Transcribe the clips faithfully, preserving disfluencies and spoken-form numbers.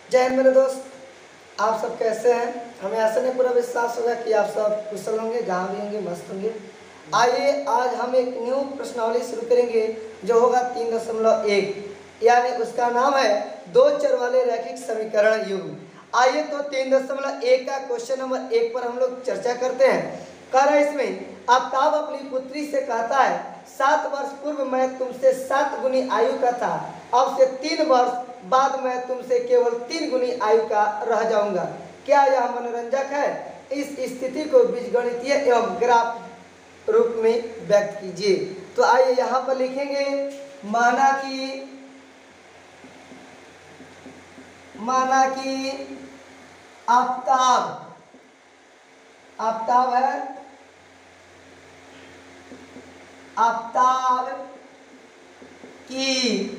जय हिंद मेरे दोस्त, आप सब कैसे हैं। हमें ऐसा नहीं पूरा विश्वास होगा कि आप सब कुशल होंगे, जहाँ भी होंगे मस्त होंगे। आइए आज हम एक न्यू प्रश्नावली शुरू करेंगे जो होगा तीन दशमलव एक, यानी उसका नाम है दो चर वाले रैखिक समीकरण युग्म। आइए तो तीन दशमलव एक का क्वेश्चन नंबर एक पर हम लोग चर्चा करते हैं। कह रहा है इसमें आफ्ताब अपनी पुत्री से कहता है सात वर्ष पूर्व मैं तुमसे सात गुनी आयु का था, अब से तीन वर्ष बाद मैं तुमसे केवल तीन गुनी आयु का रह जाऊंगा। क्या यह मनोरंजक है? इस स्थिति को बीजगणितीय एवं ग्राफ रूप में व्यक्त कीजिए। तो आइए यहाँ पर लिखेंगे, माना कि माना कि आफ्ताब आफ्ताब है आफ्ताब की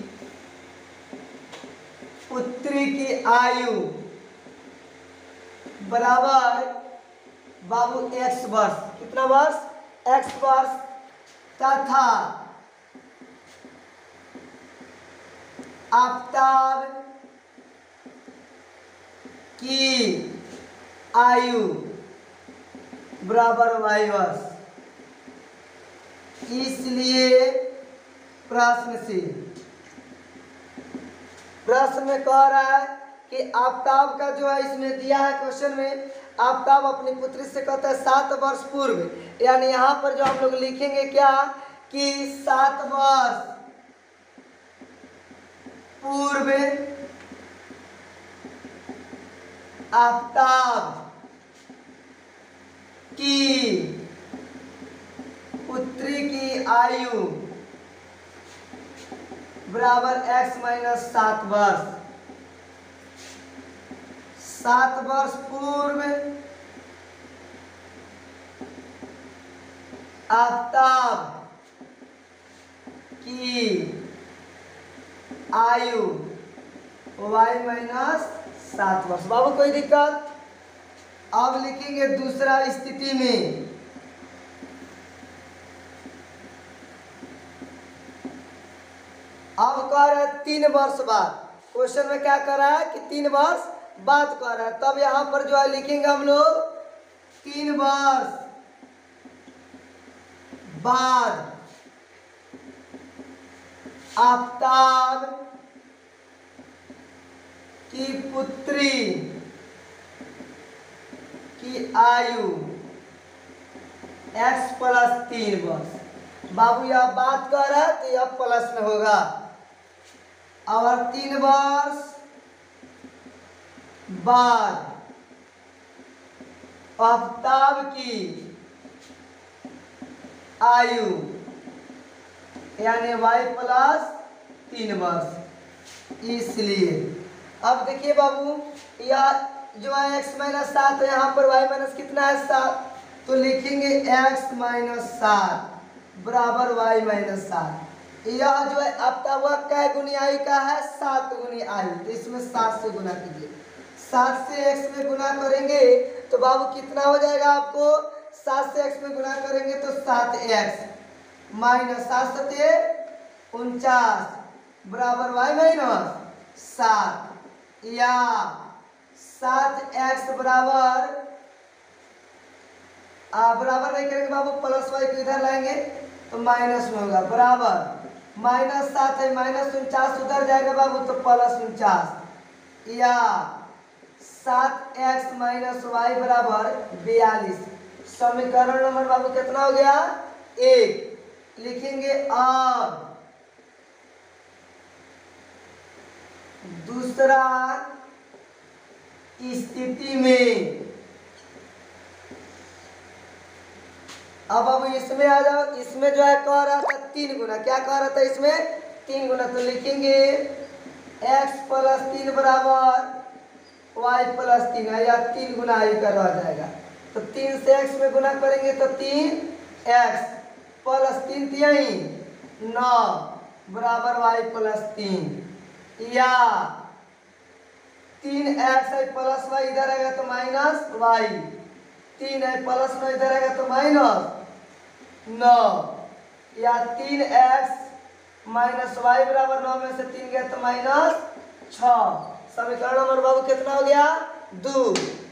पुत्री की आयु बराबर बाबू एक्स वर्ष। कितना वर्ष? एक्स वर्ष तथा आफ्ताब की आयु बराबर वाई वर्ष। इसलिए प्रश्न से प्रश्न में कह रहा है कि आफ्ताब का जो है इसमें दिया है क्वेश्चन में, आफ्ताब अपनी पुत्री से कहता है सात वर्ष पूर्व, यानी यहाँ पर जो हम लोग लिखेंगे क्या कि सात वर्ष पूर्व आफ्ताब की पुत्री की आयु बराबर एक्स माइनस सात वर्ष। सात वर्ष पूर्व आफ्ताब की आयु वाई माइनस सात वर्ष। बाबू कोई दिक्कत? अब लिखेंगे दूसरा स्थिति में, अब कह रहा है तीन वर्ष बाद। क्वेश्चन में क्या कर रहा है कि तीन वर्ष बाद कह रहा है, तब यहां पर जो है लिखेंगे हम लोग तीन वर्ष बाद आफ्ताब की पुत्री की आयु x प्लस तीन वर्ष। बाबू यह बात कर रहा है तो यह प्लस में होगा, और तीन वर्ष बाद आफ्ताब की आयु यानी y प्लस तीन वर्ष। इसलिए अब देखिए बाबू, यह जो है x माइनस सात है, यहाँ पर y माइनस कितना है सात, तो लिखेंगे x माइनस सात बराबर y माइनस सात। यह जो है आफ्ताब कै गुनी आयु का है? सात गुनी आयु, तो इसमें सात से गुना कीजिए। सात से x में गुना करेंगे तो बाबू कितना हो जाएगा आपको? सात से x में गुना करेंगे तो सात एक्स माइनस सात सते उनचास बराबर y माइनस सात, या सात एक्स बराबर आ, बराबर नहीं करेंगे बाबू, प्लस वाई को इधर लाएंगे तो माइनस में होगा, बराबर माइनस सात है, माइनस उनचास उधर जाएगा बाबू तो प्लस उनचास, या सात एक्स माइनस वाई बराबर बयालीस। समीकरण नंबर बाबू कितना हो गया? एक। लिखेंगे अब दूसरा स्थिति में, अब अब इसमें आ जाओ। इसमें जो है कह रहा था तीन गुना, क्या कह रहा था इसमें? तीन गुना, तो लिखेंगे x प्लस तीन बराबर y प्लस तीन है, या तीन गुना आई का रह जाएगा, तो तीन से x में गुना करेंगे तो तीन एक्स प्लस तीन तीन नौ बराबर y प्लस तीन, या तीन एक्स है प्लस वाई इधर आएगा तो माइनस वाई, तीन है प्लस नौ इधर आएगा तो माइनस नौ, या तीन एक्स माइनस वाई बराबर नौ में से तीन गया तो माइनस छ, समीकरण नंबर बाबू कितना हो गया? दो।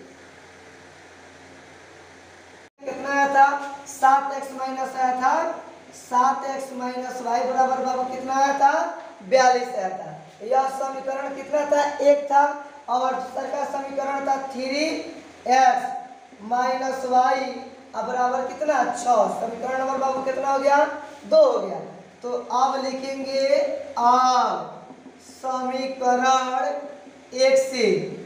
कितना आया था? सात एक्स माइनस आया था सात एक्स माइनस वाई बराबर बाबू कितना आया था? बयालीस आया था। यह समीकरण कितना था? एक था। और दूसरा का समीकरण था थ्री एक्स माइनस वाई बराबर कितना? छः। समीकरण नंबर बाबू कितना हो गया? दो हो गया। तो अब लिखेंगे अब समीकरण एक से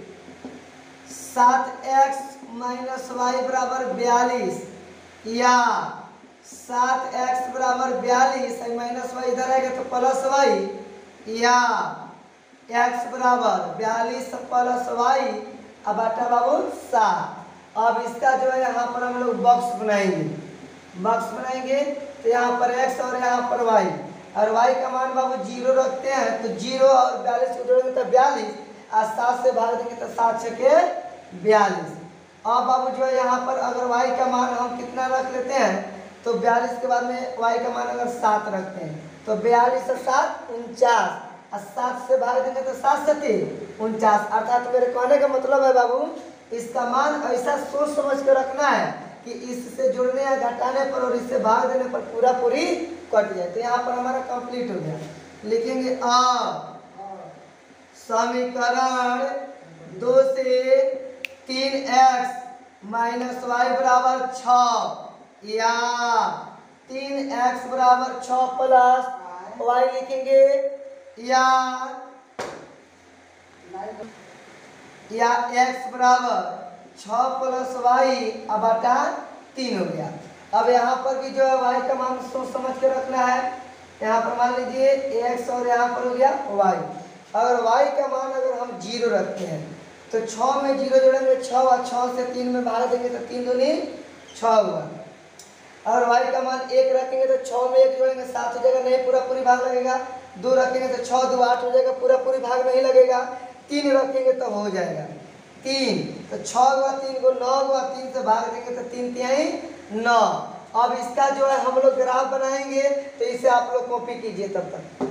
सात एक्स माइनस वाई बराबर बयालीस या सात एक्स बराबर बयालीस माइनस वाई इधर आएगा तो प्लस वाई या एक्स बराबर बयालीस प्लस वाई अब बटा बाबू सात। अब इसका जो है यहाँ पर हम लोग बॉक्स बनाएंगे बॉक्स बनाएंगे तो यहाँ पर एक्स और यहाँ पर वाई और वाई का मान बाबू जीरो रखते हैं तो जीरो और बयालीस को जोड़ेंगे तो बयालीस और सात से भाग देंगे तो सात छके बयालीस। अब बाबू जो है यहाँ पर अगर वाई का मान हम कितना रख लेते हैं तो बयालीस के बाद में वाई का मान अगर सात रखते हैं तो बयालीस और सात उनचास और सात से भाग देंगे तो सात सती उनचास। अर्थात तो मेरे कहने का मतलब है बाबू इसका मान ऐसा सोच समझ कर रखना है कि इससे जुड़ने या घटाने पर और इससे भाग देने पर पूरा पूरी कट जाए। तो यहाँ पर हमारा कंप्लीट हो गया। लिखेंगे अब समीकरण दो से तीन एक्स माइनस वाई बराबर छ या तीन एक्स बराबर छ प्लस वाई लिखेंगे या या x बराबर छ प्लस वाई अब बटा तीन हो गया। अब यहाँ पर भी जो है y का मान सोच समझ के रखना है। यहाँ पर मान लीजिए x और यहाँ पर हो गया y। अगर y का मान अगर हम जीरो रखते हैं तो छः में जीरो जोड़ेंगे छः और छः से तीन में भाग देंगे तो तीन दूनी छः हुआ। अगर y का मान एक रखेंगे तो छः में एक जोड़ेंगे सात हो जाएगा, नहीं पूरा पूरी भाग लगेगा। दो रखेंगे तो छः दो आठ हो जाएगा, पूरा पूरी भाग नहीं लगेगा। तीन रखेंगे तो हो जाएगा तीन तो छः हुआ, तीन को नौ हुआ, तीन से भाग देंगे तो तीन तिहाई नौ। अब इसका जो है हम लोग ग्राफ बनाएंगे तो इसे आप लोग कॉपी कीजिए तब तक।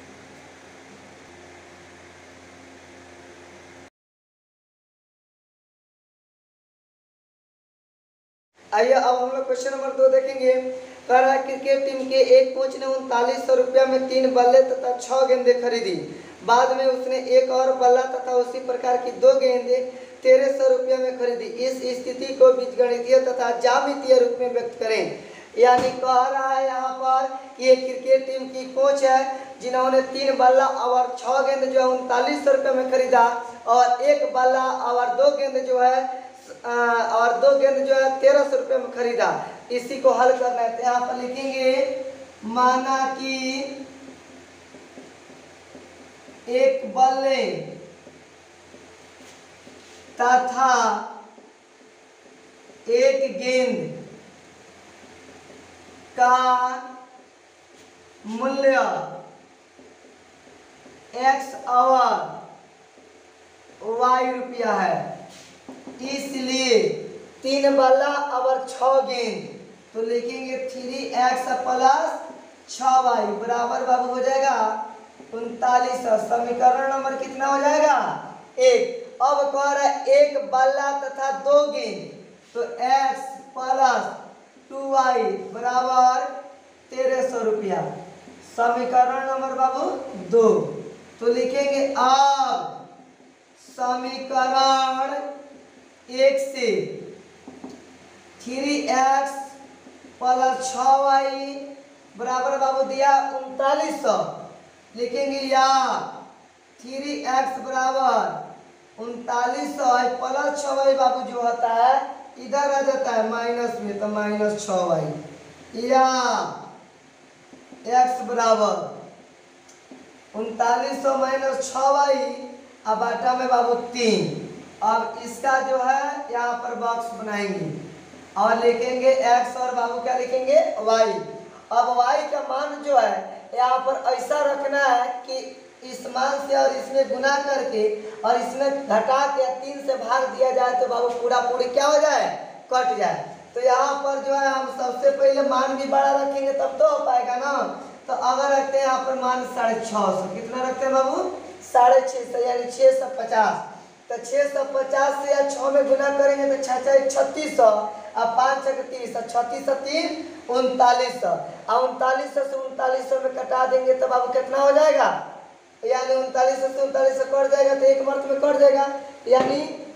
आइए अब हम लोग क्वेश्चन नंबर दो देखेंगे। कह रहा है क्रिकेट टीम के एक कोच ने उनतालीस सौ रुपया में तीन बल्ले तथा छह गेंदें खरीदी। बाद में उसने एक और बल्ला तथा उसी प्रकार की दो गेंदें तेरह सौ रुपया में खरीदी। इस स्थिति को बीजगणितीय तथा ज्यामितीय रूप में व्यक्त करें। यानी कह रहा है यहाँ पर कि एक क्रिकेट टीम की कोच है जिन्होंने तीन बल्ला और छह गेंद जो है उनतालीस सौ रुपये में खरीदा और एक बल्ला और दो गेंद जो है और दो गेंद जो है तेरह सौ रुपये में खरीदा। इसी को हल करना है तो यहाँ पर लिखेंगे माना कि एक बल्ले तथा एक गेंद का मूल्य एक्स और वाई रुपया है, इसलिए तीन बल्ला और छह गेंद तो लिखेंगे थ्री एक्स प्लस छ वाई बराबर बाबू हो जाएगा उनतालीस। समीकरण नंबर कितना हो जाएगा? एक। अब कह रहा है एक बल्ला तथा दो गेंद तो एक्स प्लस टू वाई बराबर तेरह सौ रुपया। समीकरण नंबर बाबू दो तो लिखेंगे अब समीकरण एक से थ्री एक्स प्लस छ वाई बराबर बाबू दिया उनतालीस सौ। लिखेंगे या थ्री एक्स बराबर उनतालीस सौ प्लस छ वाई बाबू जो होता है इधर आ जाता है माइनस में तो माइनस छ वाई या एक्स बराबर उनतालीस सौ माइनस छ वाई अब बाटा में बाबू तीन। अब इसका जो है यहाँ पर बॉक्स बनाएंगे और लिखेंगे x और बाबू क्या लिखेंगे y। अब y का मान जो है यहाँ पर ऐसा रखना है कि इस मान से और इसमें गुना करके और इसमें घटा के तीन से भाग दिया जाए तो बाबू पूरा पूरी क्या हो जाए? कट जाए। तो यहाँ पर जो है हम सबसे पहले मान भी बड़ा रखेंगे तब तो हो पाएगा ना। तो अगर रखते हैं यहाँ पर मान साढ़े छः सौ, कितना रखते हैं बाबू? साढ़े छः सौ यानी छः सौ पचास। तो छः सौ पचास से या छः में गुना करेंगे तो छः छः छत्तीस सौ और पाँच छः तीस और छत्तीस सौ तीन उनतालीस सौ और उनतालीस सौ से उनतालीस सौ में कटा देंगे तो बाबू कितना हो जाएगा, यानी उनतालीस सौ से उनतालीस सौ कट जाएगा तो एक मर्त में कट जाएगा। यानी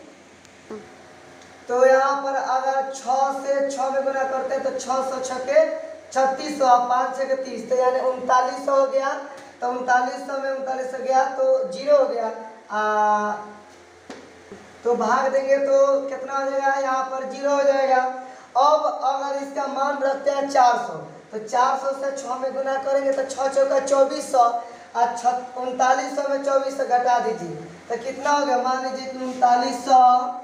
तो यहाँ पर अगर छः से छः में गुना करते हैं तो छः सौ छः के छत्तीस सौ पाँच छः के तीस, तो यानी उनतालीस सौ हो गया। तो उनतालीस सौ में उनतालीस सौ गया तो जीरो हो गया, आ, तो भाग देंगे तो कितना हो जाएगा, यहाँ पर जीरो हो जाएगा। अब अगर इसका मान रखते हैं चार सौ, तो चार सौ से छः में गुना करेंगे तो छः चौका चौबीस सौ और उनतालीस सौ में चौबीस सौ घटा दीजिए तो कितना हो गया, मान लीजिए कि उनतालीस सौ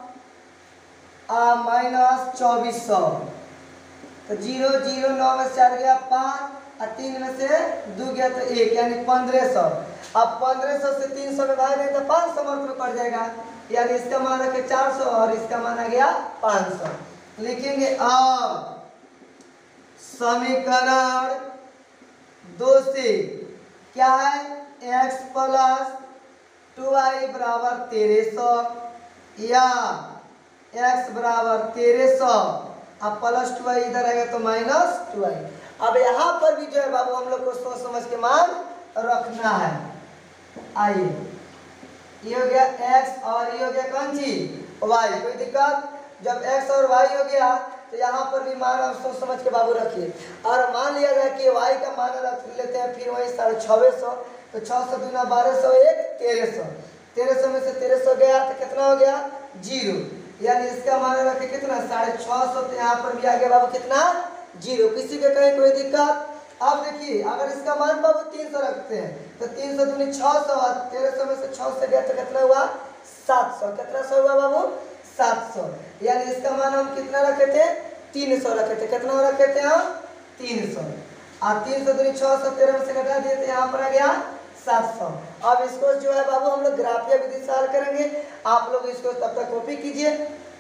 माइनस चौबीस सौ, तो जीरो जीरो नौ में से चार गया पाँच और तीन में से दो गया तो एक, यानी पंद्रह सौ। अब पंद्रह सौ से तीन सौ में भाग देंगे तो पाँच सौ मर्त में कट जाएगा, यानी इसका मान रखे चार सौ और इसका मान आ गया पाँच सौ। लिखेंगे अब समीकरण दो से क्या है, x प्लस टू आई बराबर तेरह सौ या x बराबर तेरह सौ अब प्लस टू आई इधर आएगा तो माइनस टू आई। अब यहाँ पर भी जो है बाबू हम लोग को सोच समझ के मान रखना है। आइए ये हो गया x और ये हो गया कौन सी y, कोई दिक्कत, जब x और y हो गया तो यहाँ पर भी मान आप सोच समझ के बाबू रखिए। और मान लिया जाए कि y का मान रख लेते हैं, फिर वही साढ़े छब्बीस सौ, तो छः सौ दूना बारह सौ एक तेरह सौ, तेरह सौ में से तेरह सौ गया तो कितना हो गया जीरो, यानी इसका मान रखे कितना साढ़े छः सौ, तो यहाँ पर भी आ गया बाबू कितना जीरो। किसी के कहीं कोई दिक्कत। अब देखिए अगर इसका मान बाबू तीन सौ रखते हैं तो तीन सौ दूनी छः सौ, तेरह सौ में से छः सौ गया तो कितना हुआ सात सौ, कितना सौ हुआ बाबू सात सौ, यानी इसका मान हम कितना रखे थे तीन सौ रखे थे, कितना रखे थे हम तीन सौ, और तीन सौ दूनी छः सौ तेरह में से घटा दिए तो यहाँ पर आ गया सात सौ। अब इसको जो है बाबू हम लोग ग्राफिया विधि से हल करेंगे, आप लोग इसको तब तक कॉपी कीजिए।